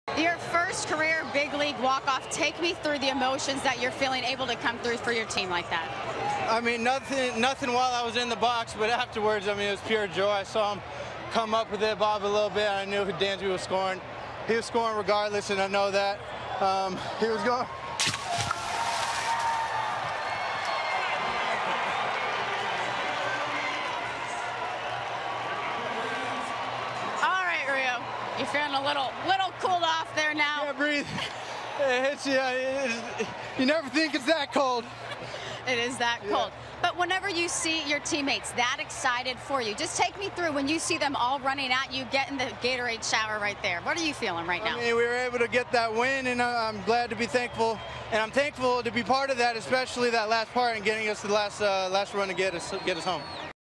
Your first career big league walk-off. Take me through the emotions that you're feeling able to come through for your team like that. I mean, nothing while I was in the box, but afterwards, I mean, it was pure joy. I saw him come up with it, bob a little bit. I knew Dansby was scoring. He was scoring regardless, and I know that. He was going. All right, Rio. You're feeling a little cooled off there now. Yeah, breathe. It hits you. You never think it's that cold. It is that cold. But whenever you see your teammates that excited for you, just take me through when you see them all running at you, getting the Gatorade shower right there. What are you feeling right now? I mean, we were able to get that win, and I'm glad to be thankful. And I'm thankful to be part of that, especially that last part and getting us to the last run to get us home.